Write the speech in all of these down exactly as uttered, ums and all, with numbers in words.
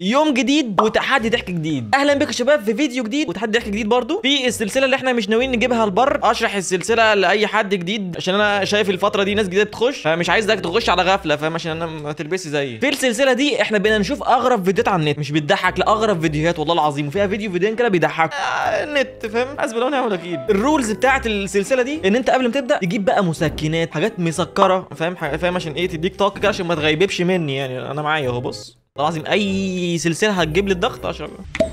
يوم جديد وتحدي ضحك جديد. اهلا بكم يا شباب في فيديو جديد وتحدي ضحك جديد برضو في السلسله اللي احنا مش ناويين نجيبها البر. اشرح السلسله لاي حد جديد عشان انا شايف الفتره دي ناس جديده تخش، فمش عايزك تخش على غفله، فاهم؟ عشان انا ما تلبسي زيي. في السلسله دي احنا بقينا نشوف اغرب فيديوهات على النت، مش بتضحك، لا اغرب فيديوهات والله العظيم، وفيها فيديو فيديوهين كده بيضحكوا آه النت، فاهم؟ حسب الله ونعم الوكيل. الرولز بتاعت السلسله دي ان انت قبل ما تبدا تجيب بقى مسكنات، حاجات مسكره، فاهم؟ فاهم عشان ايه؟ تديك طاقه كده عشان ما تغيبش مني. يعني انا معايا اهو، بص العظيم اي سلسله هتجيب لي الضغط اشرب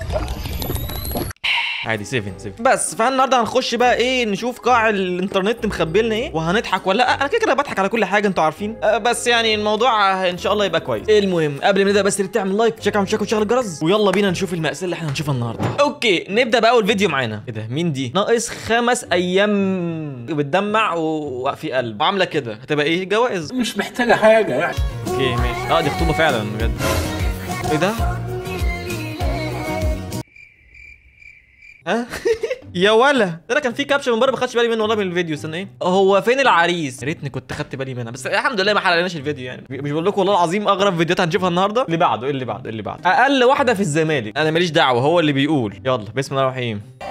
عادي. سبعة سبعة بس. فالنهارده هنخش بقى ايه، نشوف قاع الانترنت مخبي لنا ايه، وهنضحك ولا لا. انا كده كده بضحك على كل حاجه انتوا عارفين، أه بس يعني الموضوع ان شاء الله يبقى كويس. المهم قبل ما نبدا بس تعمل لايك، تشيك على الشاشه وتشغل الجرس، ويلا بينا نشوف المأساة اللي احنا هنشوفها النهارده. اوكي نبدا باول فيديو معانا. ايه ده؟ مين دي؟ ناقص خمس ايام بتدمع وفي قلب وعامله كده، هتبقى ايه؟ جوائز. مش محتاجه حاجه يعني. اوكي ماشي. اه دي خطوبه فعلا بجد. ايه ده؟ ها يا ولا ده كان في كابشن من بره ما خدتش بالي منه والله من الفيديو. استنى ايه، هو فين العريس؟ يا ريتني كنت خدت بالي منها، بس الحمد لله ما حرقناش الفيديو. يعني مش بقول لكم والله العظيم اغرب فيديوهات هنشوفها النهارده. اللي بعده ايه اللي بعده ايه اللي بعده اقل واحده في الزمالك، انا ماليش دعوه، هو اللي بيقول. يلا بسم الله الرحمن الرحيم.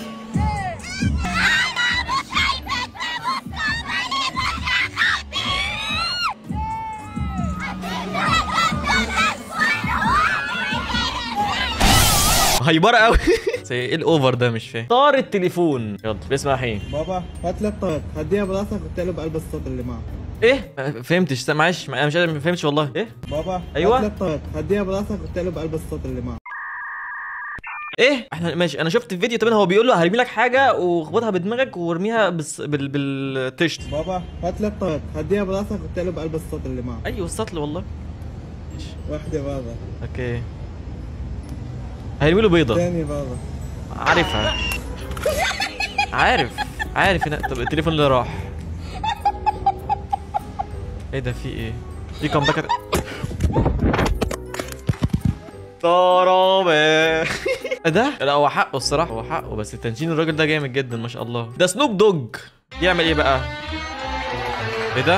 هيبره قوي ايه الاوفر ده؟ مش فاهم. طار التليفون. يلا بسم الله الرحمن. بابا هات لابتوب هديها براسك وتقلب بقلب الصوت اللي معه. ايه؟ ما فهمتش، معلش انا مش ما فهمتش والله. ايه بابا ايوه هات لابتوب هديها براسك وتقلب بقلب الصوت اللي معه. ايه؟ احنا ماشي، انا شفت الفيديو. طبعا هو بيقول له هرمي لك حاجه واخبطها بدماغك وارميها بس بال بالتشت. بابا هات لابتوب هديها براسك وتقلب بقلب الصوت اللي معه. ايوه السطل والله. ماشي واحده بابا. اوكي هيرمي له بيضه. تاني بابا. عارفها عارف عارف هنا. طب التليفون اللي راح ايه ده؟ في ايه؟ في كومباكت ضربه ده. لا هو حقه الصراحه، هو حقه، بس تنشين الراجل ده جامد جدا ما شاء الله. ده سنوب دوج يعمل ايه بقى؟ ايه ده؟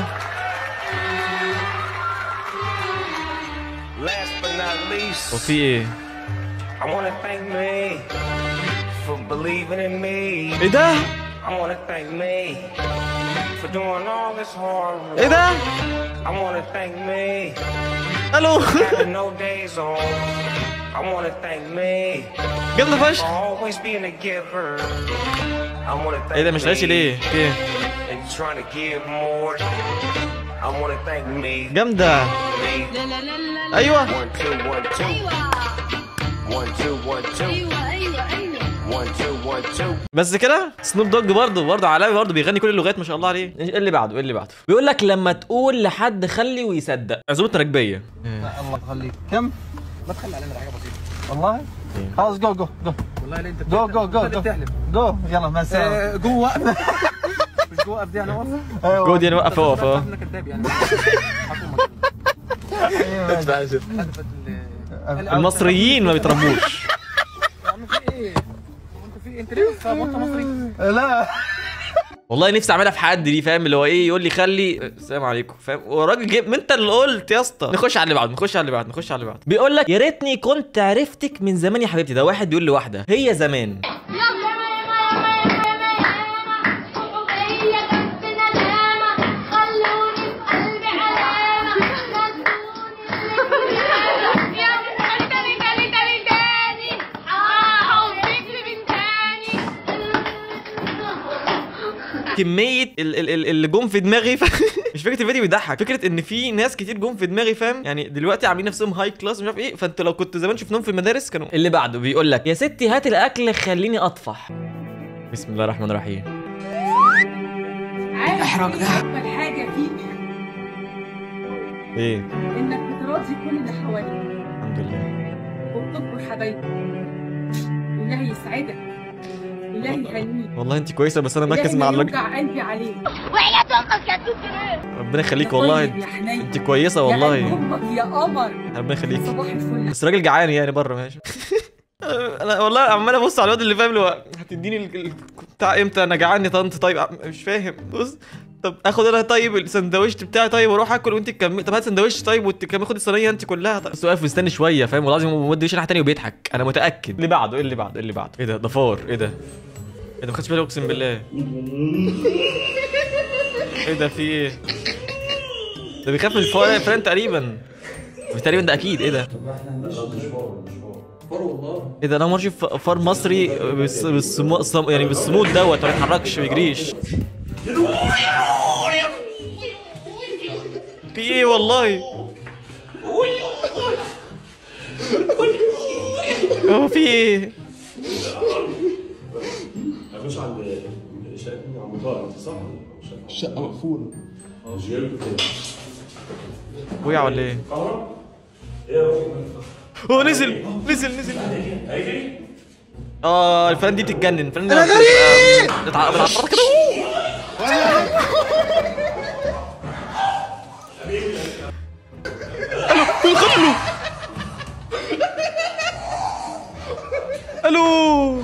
وفي ايه؟ I wanna thank me for believing in me. ايه ده؟ I wanna thank me for doing all this hard work. ايه ده؟ I wanna thank me الو having no days off. I wanna thank me جامدة for فشخ. always being a giver. I wanna thank ايه ده مش لاقي ليه؟ اوكي and trying to give more. I wanna thank me. جامدة. Me. ايوه One two one two. One two one two. ايوه ايوه ايوه One two one two. بس كده. سنوب دوج برضه برضه عالمي، برضه بيغني كل اللغات ما شاء الله عليه. ايه اللي بعده؟ ايه اللي بعده؟ بيقول لك لما تقول لحد خلي ويصدق. عزومه تركبيه. الله يخليك. كم؟ ما تخلي علينا حاجه بسيطه والله. خلاص جو جو جو. والله اللي انت جو جو جو جو جو. يلا مع السلامه. جو وقف. مش جو وقف دي يعني وقف. جود يعني وقف وقف اه. كذاب يعني. المصريين ما بيتربوش. في ايه؟ انت في انت ليه بطه مصري؟ لا والله نفسي اعملها في حد دي، فاهم؟ اللي هو ايه، يقول لي خلي السلام عليكم، فاهم؟ والراجل جيب، ما انت اللي قلت يا اسطى. نخش على اللي بعده نخش على اللي بعده نخش على اللي بعده. بيقول لك يا ريتني كنت عرفتك من زمان يا حبيبتي. ده واحد بيقول لواحده هي زمان. كميه اللي جم في دماغي ف... مش فكره الفيديو بيضحك، فكره ان في ناس كتير جم في دماغي، فاهم؟ يعني دلوقتي عاملين نفسهم هاي كلاس مش عارف ايه، فانت لو كنت زمان شفناهم في المدارس كانوا. اللي بعده بيقول لك يا ستي هات الاكل خليني اطفح. بسم الله الرحمن الرحيم. احرق ده اكبر حاجه فيك ايه؟ انك بتراضي كل اللي حواليك الحمد لله وبتذكر حبايبك. الله يسعدك، الله يهنيك. والله انت كويسه، بس انا مركز مع الراجل. يوجع قلبي عليك وحياة امك يا توتي. ربنا يخليك والله. انت كويسه والله. يا امك يا قمر. ربنا يخليك. صباح الفل. بس راجل جعان يعني بره ماشي. انا والله عمال ابص على الواد اللي فاهم له هتديني ال... بتاع امتى؟ انا جعان يا طنط. طيب مش فاهم. بص طب اخد انا طيب السندوتش بتاعي طيب واروح اكل وانت تكمل. طب هات سندوتش طيب وانت كمل خد الصينيه انت كلها. طيب بس واقف مستني شويه فاهم والله العظيم ومد وش ناحيه ثانيه وبيضحك انا متاكد. اللي بعده ايه اللي بعده ايه اللي بعده ايه ده ضفار ايه ده ايه ده ما خدتش بالي اقسم بالله. ايه ده في ايه ده بيخاف من الفئران تقريبا تقريبا ده اكيد. ايه ده ايه ده انا ما اشوف فار مصري بس بالصمو يعني بالصمود دوت ما بيتحركش ما بيجريش. في ايه والله هو في ايه مش عند شقة عم طارق صح؟ الشقة مقفولة. وقع ولا ايه؟ هو نزل نزل نزل اه الفرن دي بتتجنن. الفرن دي انا غريب بتعطر كده. الو الو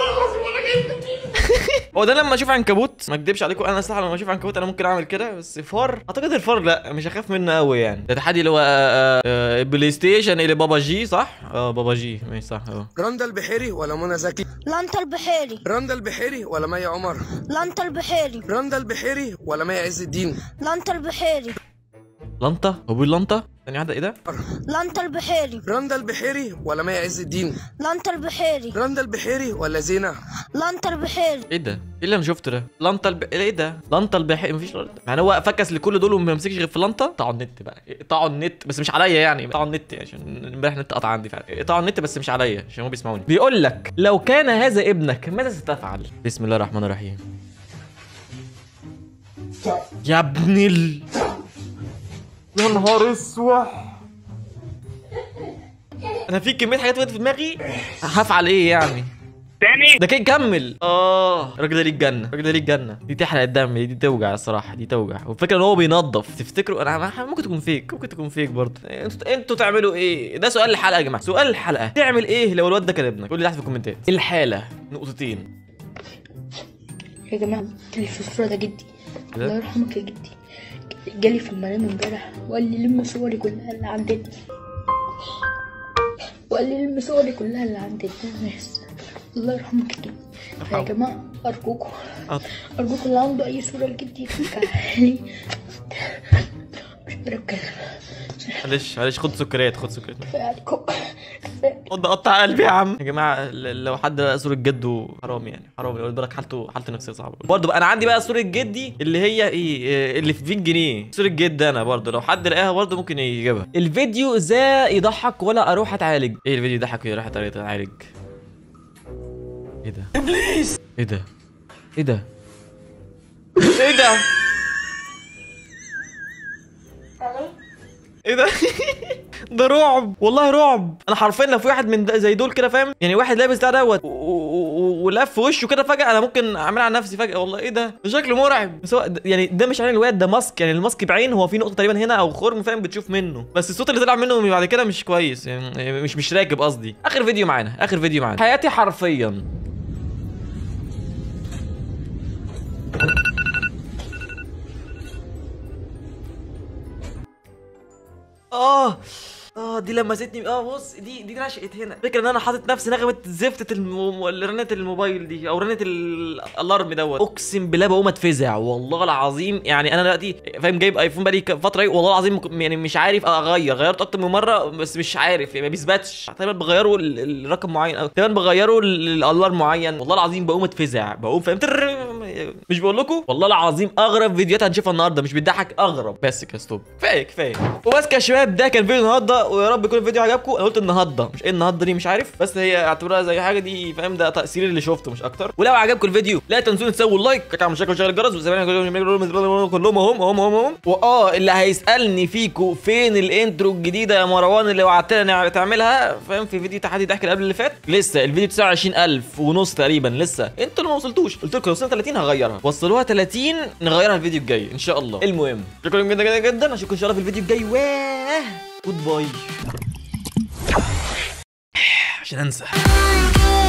هو ده لما اشوف عنكبوت ما اكدبش عليكم انا صراحه لما اشوف عنكبوت انا ممكن اعمل كده بس فار اعتقد الفار لا مش هخاف منه قوي يعني. ده تحدي اللي هو بلاي ستيشن اللي بابا جي صح؟ اه بابا جي ماشي صح اه. رندا البحيري ولا منى زكي؟ لانتا البحيري. رندا البحيري ولا مي عمر؟ لانتا البحيري. رندا البحيري ولا مي عز الدين؟ لانتا البحيري. لنطه هو بيقول لنطه ثانيه واحده ايه ده؟ لانتا البحيري. رندا البحيري ولا مي عز الدين؟ لانتا البحيري. رندا البحيري ولا زينة؟ لانتا البحيري. ايه ده؟ ايه اللي انا شفته ده؟ لنطه الب... ايه ده؟ لنطه البحيري مفيش يعني هو فكس لكل دول وما يمسكش غير في لنطه. قطعوا النت بقى قطعوا النت بس مش عليا يعني قطعوا النت عشان امبارح النت قطع عندي فعلا. قطعوا النت بس مش عليا عشان هم بيسمعوني. بيقول لك لو كان هذا ابنك ماذا ستفعل؟ بسم الله الرحمن الرحيم. يا ابن ال يا نهار اسوح انا في كميه حاجات وقفت في دماغي هفعل ايه يعني تاني ده كده كمل. اه الراجل ده ليه الجنه الراجل ده ليه الجنه دي تحرق الدم دي توجع الصراحه دي توجع. والفكره ان هو بينظف تفتكروا انا ممكن تكون فيك ممكن تكون فيك برضه. انتوا انتوا تعملوا ايه؟ ده سؤال الحلقه يا جماعه سؤال الحلقه تعمل ايه لو الواد ده كان ابنك؟ قول لي تحت في الكومنتات. الحاله نقطتين يا جماعه اللي في الصوره ده جدي الله يرحمك يا جدي. جالي في المنام امبارح وقال لي لم صوري كلها اللي عندنا وقال لي لم صوري كلها اللي عندنا الناس الله يرحمك يا جدي. يا جماعه ارجوكم ارجوكم اللي عنده اي صوره لجدي يرجعها لي مش مركز. معلش معلش خد سكريات خد سكريات كفايه عليكم خد قطع قلبي يا عم. يا جماعه لو حد لقى صوره جده حرام يعني حرام يقول بالك حالته حالته نفسيه صعبه. برضه بقى انا عندي بقى صوره جدي اللي هي ايه اللي في مية جنيه صوره جد انا برضه لو حد لقاها برضه ممكن يجيبها. الفيديو ازاي يضحك ولا اروح اتعالج؟ ايه الفيديو يضحك ولا اروح اتعالج؟ ايه ده؟ ابليس ايه ده؟ ايه ده؟ ايه ده؟ ايه ده؟ ده رعب والله رعب. انا حرفيا لو في واحد من زي دول كده فاهم يعني واحد لابس ده دوت ولف وشه كده فجاه انا ممكن اعملها على نفسي فجاه والله. ايه ده؟ ده شكله مرعب بس هو يعني ده مش عين الواد ده ماسك يعني الماسك بعين هو في نقطه تقريبا هنا او خرم فاهم بتشوف منه بس الصوت اللي طلع منه بعد كده مش كويس يعني مش مش راكب قصدي. اخر فيديو معانا اخر فيديو معانا حياتي حرفيا اه اه دي لمستني اه بص دي دي نشأت هنا. فكرة ان انا حاطط نفسي نغمة زفتة الم... رنة الموبايل دي او رنة الالارم دوت. اقسم بالله بقوم اتفزع والله العظيم. يعني انا دلوقتي فاهم جايب ايفون بقالي فترة والله العظيم يعني مش عارف اغير. غيرت اكتر من مرة بس مش عارف يعني ما بيثبتش. تقريبا بغيروا الرقم معين او تقريبا بغيروا الالارم معين. والله العظيم بقوم اتفزع بقوم فاهم مش بقول لكم والله العظيم اغرب فيديوهات هنشوفها النهارده مش بتضحك اغرب. بس كده ستوب كفايه كفايه وبس يا شباب. ده كان فيديو النهارده ويا رب يكون الفيديو عجبكم. انا قلت النهارده مش ايه النهارده دي مش عارف بس هي اعتبرها زي حاجه دي فاهم ده تاثير اللي شفته مش اكتر. ولو عجبكم الفيديو لا تنسوا تسووا اللايك تعملوا مشاركه وشغل الجرس وزمايلنا كلهم هم هم هم هم واه اللي هيسالني فيكم فين الانترو الجديده يا مروان اللي وعدتنا تعملها فاهم في فيديو تحدي ضحك اللي قبل اللي فات لسه الفيديو تسعة وعشرين ألف ونص تقريبا لسه انتوا اللي ما وصلتوش. قلت لكم لو وصلنا ثلاثين هغيرها وصلوها ثلاثين نغيرها الفيديو الجاي ان شاء الله. المهم شكرا جدا جدا جدا اشوفكم ان شاء الله في الفيديو الجاي واه جود باي عشان انسى.